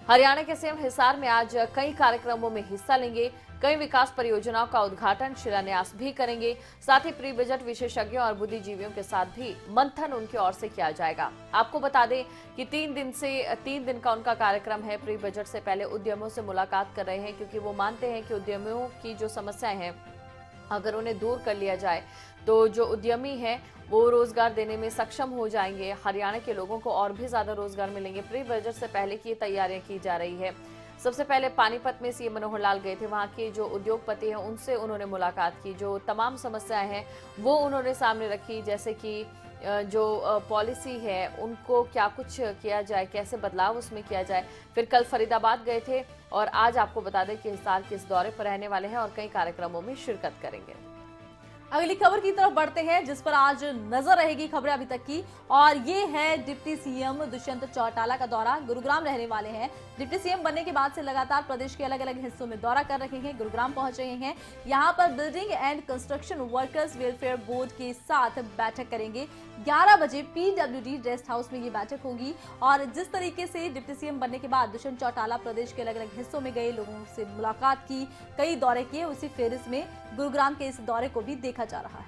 हरियाणा के सीएम हिसार में आज कई कार्यक्रमों में हिस्सा लेंगे। कई विकास परियोजनाओं का उद्घाटन शिलान्यास भी करेंगे। साथ ही प्री बजट विशेषज्ञों और बुद्धिजीवियों के साथ भी मंथन उनकी ओर से किया जाएगा। आपको बता दें कि 3 दिन का उनका कार्यक्रम है। प्री बजट से पहले उद्यमियों से मुलाकात कर रहे हैं, क्योंकि वो मानते हैं कि उद्यमियों की जो समस्याएं हैं अगर उन्हें दूर कर लिया जाए तो जो उद्यमी हैं वो रोजगार देने में सक्षम हो जाएंगे। हरियाणा के लोगों को और भी ज्यादा रोजगार मिलेंगे। प्री बजट से पहले की तैयारियां की जा रही है। सबसे पहले पानीपत में सीएम मनोहर लाल गए थे। वहां के जो उद्योगपति हैं उनसे उन्होंने मुलाकात की। जो तमाम समस्याएं हैं वो उन्होंने सामने रखी, जैसे कि जो पॉलिसी है उनको क्या कुछ किया जाए, कैसे बदलाव उसमें किया जाए। फिर कल फरीदाबाद गए थे और आज आपको बता दें कि हिसार के इस दौरे पर रहने वाले हैं और कई कार्यक्रमों में शिरकत करेंगे। अगली खबर की तरफ बढ़ते हैं, जिस पर आज नजर रहेगी खबरें अभी तक की, और ये है डिप्टी सीएम दुष्यंत चौटाला का दौरा। गुरुग्राम रहने वाले हैं। डिप्टी सीएम बनने के बाद से लगातार प्रदेश के अलग अलग हिस्सों में दौरा कर रहे हैं। गुरुग्राम पहुंच रहे हैं। यहां पर building and construction workers welfare board के साथ बैठक करेंगे। 11 बजे पीडब्ल्यूडी रेस्ट हाउस में ये बैठक होगी। और जिस तरीके से डिप्टी सीएम बनने के बाद दुष्यंत चौटाला प्रदेश के अलग अलग हिस्सों में गए, लोगों से मुलाकात की, कई दौरे किए, उसी फेरिस में गुरुग्राम के इस दौरे को भी देखा जा रहा है।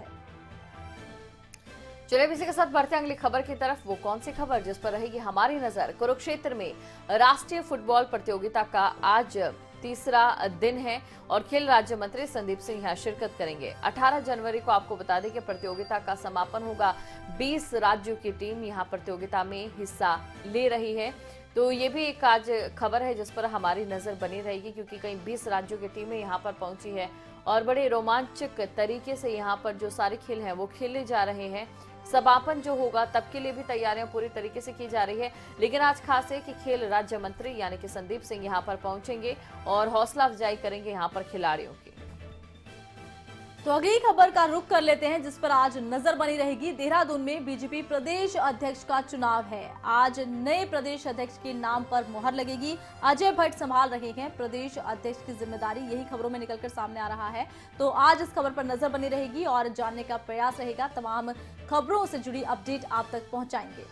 चलिए इसी के साथ बढ़ते हैं अगली खबर की तरफ। वो कौन सी खबर जिस पर रहेगी हमारी नजर। कुरुक्षेत्र में राष्ट्रीय फुटबॉल प्रतियोगिता का आज तीसरा दिन है और खेल राज्य मंत्री संदीप सिंह यहां शिरकत करेंगे। 18 जनवरी को आपको बता दें कि प्रतियोगिता का समापन होगा। 20 राज्यों की टीम यहां प्रतियोगिता में हिस्सा ले रही है। तो ये भी एक आज खबर है जिस पर हमारी नजर बनी रहेगी, क्योंकि कई 20 राज्यों की टीमें यहां पर पहुंची है और बड़े रोमांचक तरीके से यहां पर जो सारे खेल हैं वो खेले जा रहे हैं। समापन जो होगा तब के लिए भी तैयारियां पूरी तरीके से की जा रही है। लेकिन आज खास है कि खेल राज्य मंत्री यानी कि संदीप सिंह यहां पर पहुंचेंगे और हौसला अफजाई करेंगे यहां पर खिलाड़ियों की। तो अगली खबर का रुख कर लेते हैं, जिस पर आज नजर बनी रहेगी। देहरादून में बीजेपी प्रदेश अध्यक्ष का चुनाव है। आज नए प्रदेश अध्यक्ष के नाम पर मुहर लगेगी। अजय भट्ट संभाल रहे हैं प्रदेश अध्यक्ष की जिम्मेदारी, यही खबरों में निकलकर सामने आ रहा है। तो आज इस खबर पर नजर बनी रहेगी और जानने का प्रयास रहेगा। तमाम खबरों से जुड़ी अपडेट आप तक पहुंचाएंगे।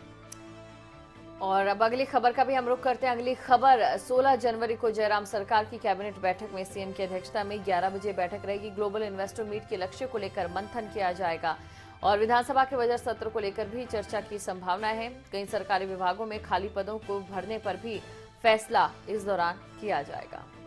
और अब अगली खबर का भी हम रुख करते हैं। अगली खबर 16 जनवरी को जयराम सरकार की कैबिनेट बैठक में सीएम की अध्यक्षता में 11 बजे बैठक रहेगी। ग्लोबल इन्वेस्टर मीट के लक्ष्य को लेकर मंथन किया जाएगा और विधानसभा के बजट सत्र को लेकर भी चर्चा की संभावना है। कई सरकारी विभागों में खाली पदों को भरने पर भी फैसला इस दौरान किया जाएगा।